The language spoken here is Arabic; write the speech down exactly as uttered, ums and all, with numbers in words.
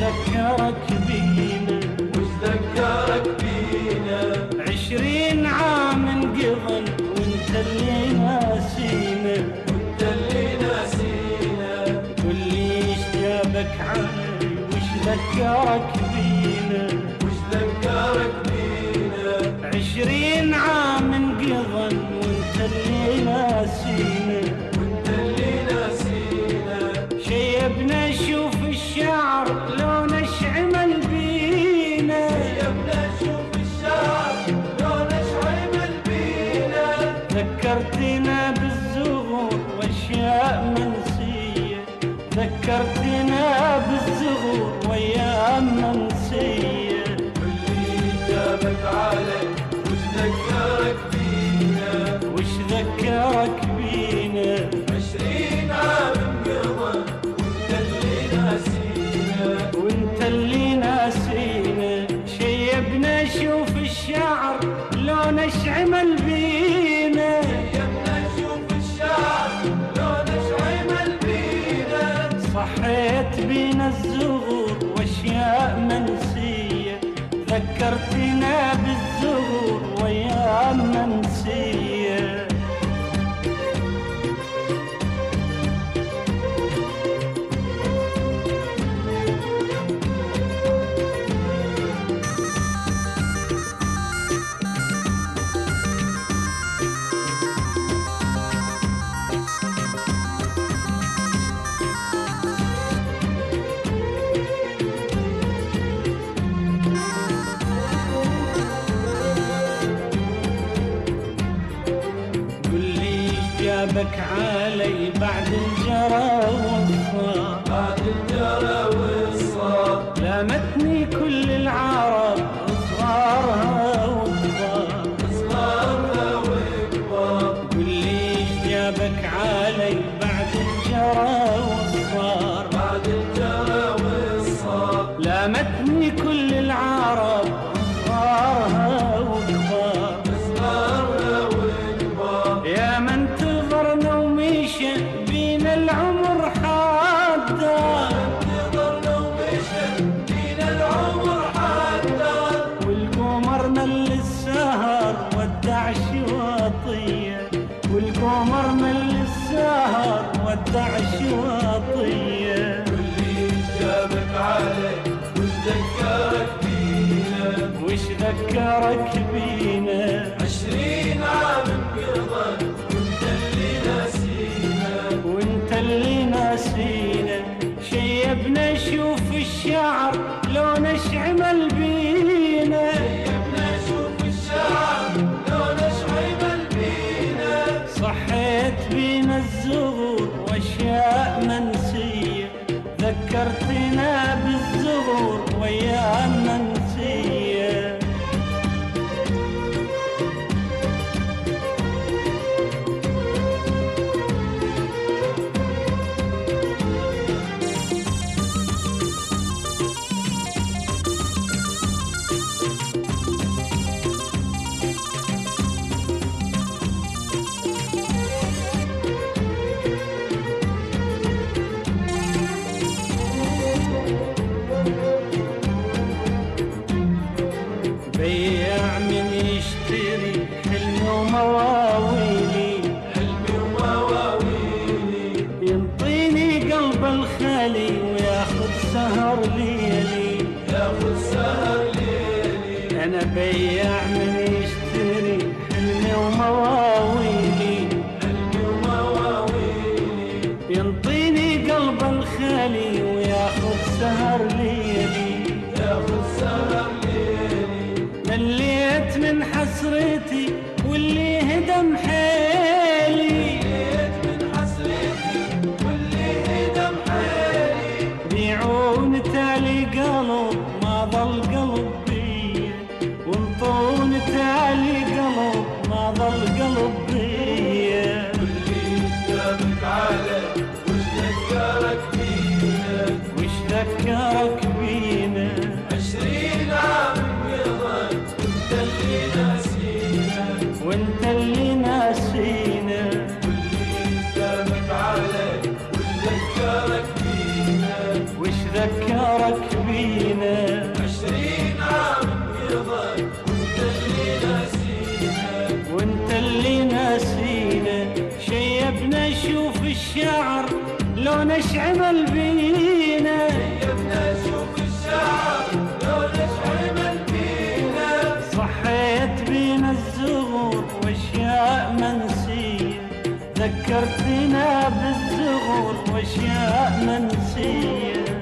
ذكرك بينا وش ذكرك بينا؟ عشرين عام انقضن وانت اللي ناسينا، وانت اللي ناسينا. قل لي ايش جابك علي وش ذكرك بينا؟ وش ذكرك بينا؟ عشرين عام انقضن وانت اللي ناسينا، وانت اللي ناسينا. شيبنا شوف الشعر لون اشعمل بينا، شيبنا شوف الشعر لون اشعمل بينا. ذكرتنا بالزغور واشياء منسية، ذكرتنا بالزغور وايام منسية. واللي جابك علي وش ذكرك بينا؟ وش ذكرك بينا؟ عشرين عام انقضى وانت اللي ناسينا. وانت اللي ناسينا. شيبنا شوف الشعر لون اشعمل بينا، شيبنا شوف الشعر لون اشعمل بينا. صحيت بينا الزغور واشياء منسية، ذكرتنا بالزغور وايام منسية. جابك علي بعد الجرى والصار، بعد الجرى والصار. لامتني كل العرب صغارها وكبار، صغارها وكبار. قل لي ايش جابك علي بعد الجرى والصار، بعد الجرى والصار. لامتني كل العرب صغارها وكبار، صغارها وكبار. يا من تضرنا ومشى بينا العمر حدا، انتظرنا ومشى بينا العمر حتى. والقمر مل السهر ودع شواطية، والقمر مل السهر ودع شواطية. واللي جابك علي وش ذكرك بينا؟ وش ذكرك بينا؟ عشرين عام انقضى وانت اللي ناسينا. وانت اللي ناسينا. شيبنا شوف الشعر لون اشعمل بينا، شيبنا شوف الشعر لون اشعمل بينا. صحيت بينا الزغور واشياء منسية، ذكرتنا بالزغور وايام منسية. بيع من يشتري حلمي ومواويلي، حلمي ومواويلي. ينطيني قلب الخالي وياخذ سهر ليلي، ياخذ سهر ليلي. انا بيع من يشتري حلمي ومواويلي، حلمي ومواويلي. ينطيني قلب الخالي وياخذ سهر ليلي، ياخذ سهر ليلي. مليت من حسرتي واللي هدم حيلي، مليت من حسرتي واللي هدم حيلي. بيعون تالي قلب ما ظل قلب بيا، وانطون تالي قلب ما ظل قلب بيا. واللي جابك علي وش ذكرك بينا؟ وش ذكرك بينا؟ عشرين عام انقضى وانت اللي ناسينا. وانت اللي ناسينا. لونش عمل بينا يبنا نشوف الشعب لونش عمل بينا صحيت بينا الزغور واشياء منسية ذكرتنا بالزغور واشياء منسية